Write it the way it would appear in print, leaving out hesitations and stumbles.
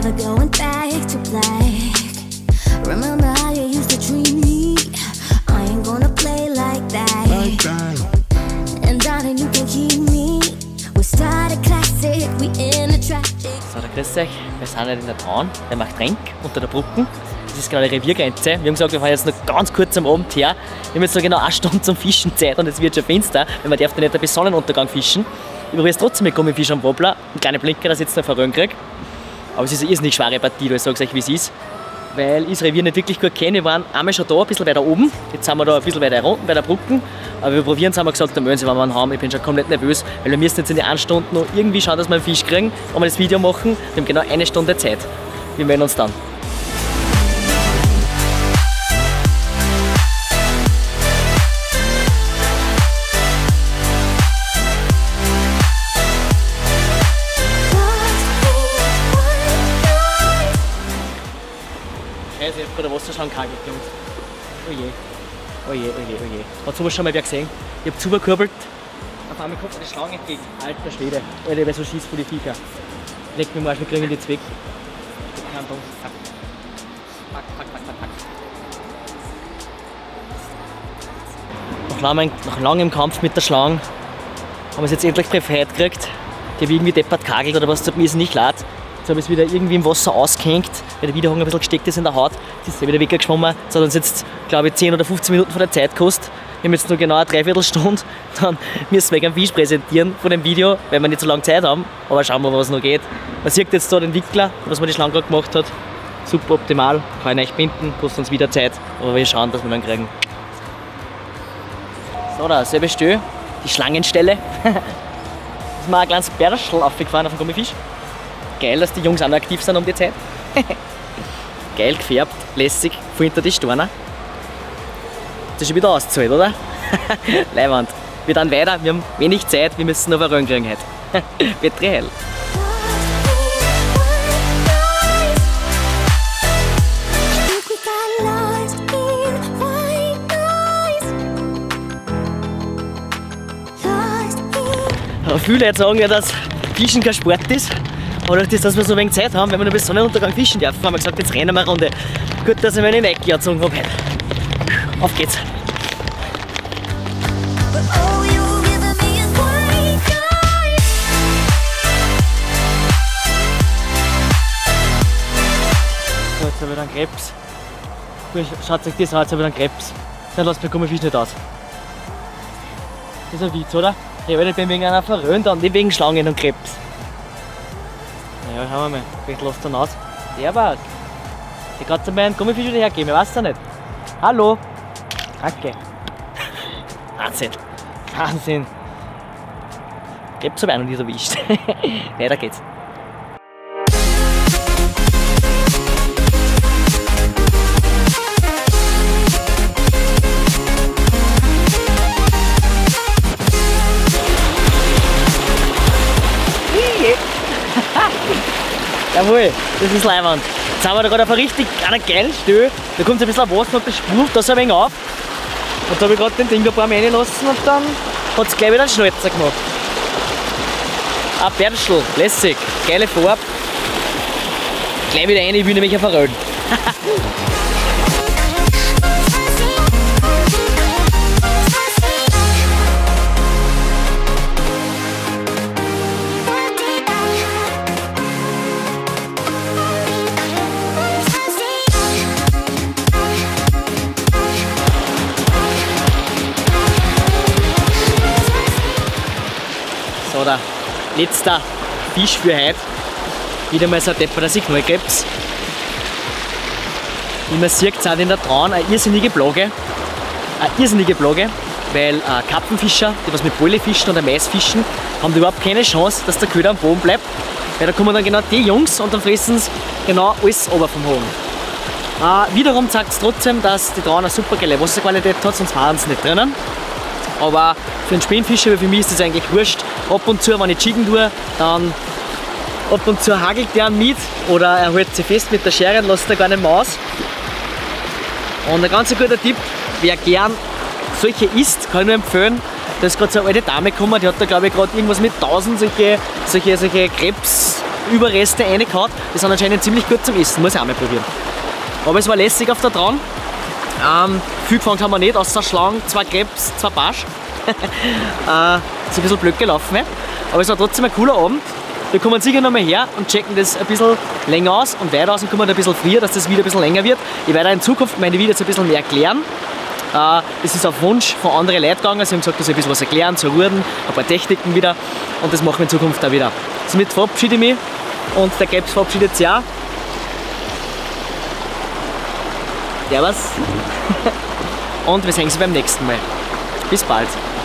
never going back to black. Remember how you used to treat me? I ain't gonna play like that. And darling, you can keep me. We start a classic, we in a tragic. So, da grüßt euch. Wir sind halt in der Traun, der macht Tränk unter der Brücke. Das ist genau die Reviergrenze. Wir haben gesagt, wir fahren jetzt noch ganz kurz am Abend her. Wir haben jetzt noch genau 1 Stunde zum Fischen Zeit und es wird schon finster, weil man darf da nicht bis Sonnenuntergang fischen. Ich probiere es trotzdem mit Gummifisch am Wobbler. Ein kleiner Blinker, dass ich jetzt noch verröhnen kriege. Aber es ist eine irrsinnig schwere Partie, ich sage euch, wie es ist. Weil ich das Revier nicht wirklich gut kenne. Wir waren einmal schon da, ein bisschen weiter oben. Jetzt sind wir da ein bisschen weiter unten bei der Brücke. Aber wir probieren es, haben wir gesagt, dann wollen sie, wenn wir einen haben. Ich bin schon komplett nervös, weil wir müssen jetzt in die 1 Stunde noch irgendwie schauen, dass wir einen Fisch kriegen. Und wir das Video machen. Wir haben genau 1 Stunde Zeit. Wir melden uns dann. Ich habe gerade Wasserschlangen kagelt, Jungs. Oh je. Oh je, oh je, oh je. Hat sowas schon mal wer gesehen? Ich habe zugekurbelt, auf einmal kommt eine Schlange entgegen. Alter Schwede. Alter, ich bin so schieß vor die Viecher. Leck mich mal, wir kriegen die jetzt weg. Pack, pack, pack, pack, pack. Nach langem Kampf mit der Schlange haben wir es jetzt endlich befreit gekriegt. Die habe irgendwie deppert kagelt oder was, tut mir nicht leid. Jetzt habe ich es wieder irgendwie im Wasser ausgehängt, weil der Widerhang ein bisschen gesteckt ist in der Haut. Jetzt ist er wieder weggeschwommen. Das hat uns jetzt, glaube ich, 10 oder 15 Minuten von der Zeit gekostet. Wir haben jetzt nur genau eine Dreiviertelstunde. Dann müssen wir euch einen Fisch präsentieren von dem Video, weil wir nicht so lange Zeit haben. Aber schauen wir, was noch geht. Man sieht jetzt da den Wickler, was man die Schlange gerade gemacht hat. Super optimal, kann ich euch binden, kostet uns wieder Zeit. Aber wir schauen, dass wir ihn kriegen. So, da, selbe Stelle, die Schlangenstelle. Da ist mir ein kleines Bärschel aufgefahren auf den Gummifisch. Geil, dass die Jungs auch noch aktiv sind um die Zeit. Geil gefärbt, lässig, voll hinter die Storner. Das ist schon wieder ausgezahlt, oder? Leiwand. Wir dann weiter, wir haben wenig Zeit, wir müssen noch verröhren kriegen heute. Wird hell. Aber viele Leute sagen ja, dass Fischen kein Sport ist. Aber durch das, dass wir so wenig Zeit haben, wenn wir nur bis Sonnenuntergang fischen dürfen, haben wir gesagt, jetzt rennen wir eine Runde. Gut, dass ich meine Nike gezogen habe. Auf geht's! So, jetzt habe ich wieder einen Krebs. Schaut euch das an, jetzt habe ich wieder einen Krebs. Dann lasst mir Gummifisch nicht aus. Das ist ein Witz, oder? Ich bin wegen einer verröhnt und nicht wegen Schlangen und Krebs. Ja, schauen wir mal, vielleicht lässt er ihn aus. Der war. Der kann zu mir einen Gummifisch wieder hergeben, ich weiß es nicht. Hallo! Danke. Wahnsinn! Wahnsinn! Krebs habe ich auch noch nicht erwischt. Weiter geht's. Jawohl, das ist Leiwand. Jetzt sind wir da gerade auf einer richtig geilen Stelle. Da kommt ein bisschen Wasser und das sprucht da so ein wenig auf. Und da habe ich gerade den Ding ein paar Mal reingelassen und dann hat es gleich wieder einen Schnalzer gemacht. Ein Bärschel, lässig, geile Farbe. Gleich wieder rein, ich will nämlich verrollen. So, der letzte Fisch für heute. Wieder mal so ein depperter Signalkrebs. Wie man sieht, sind in der Traun eine irrsinnige Plage. Weil Karpfenfischer, die was mit Bolle fischen oder Mais fischen, haben überhaupt keine Chance, dass der Köder am Boden bleibt. Weil da kommen dann genau die Jungs und dann fressen sie genau alles runter vom Hoden. Wiederum zeigt es trotzdem, dass die Traun eine super geile Wasserqualität hat, sonst waren sie nicht drinnen. Aber für einen Spinnfischer, wie für mich ist das eigentlich wurscht. Ab und zu, wenn ich jiggen tue, dann ab und zu hagelt der mit oder er hält sich fest mit der Schere und lässt er gar nicht mehr aus. Und ein ganz guter Tipp, wer gern solche isst, kann ich nur empfehlen. Da ist gerade so eine alte Dame gekommen, die hat da glaube ich gerade irgendwas mit 1000 solche Krebs Überreste reingehauen. Die sind anscheinend ziemlich gut zum Essen, muss ich auch mal probieren. Aber es war lässig auf der Traun. Viel gefangen haben wir nicht, außer Schlangen, 2 Krebs, 2 Barsch. Ist ein bisschen blöd gelaufen, aber es war trotzdem ein cooler Abend. Wir kommen sicher noch mal her und checken das ein bisschen länger aus und weiter aus und kommen ein bisschen früher, dass das Video ein bisschen länger wird. Ich werde in Zukunft meine Videos ein bisschen mehr erklären. Das ist auf Wunsch von anderen Leuten gegangen. Sie haben gesagt, dass ich ein bisschen was erklären zur Ruden, ein paar Techniken wieder und das machen wir in Zukunft auch wieder. Somit verabschiede ich mich und der Krebs verabschiedet sich auch. Servus. Und wir sehen uns beim nächsten Mal. Bis bald.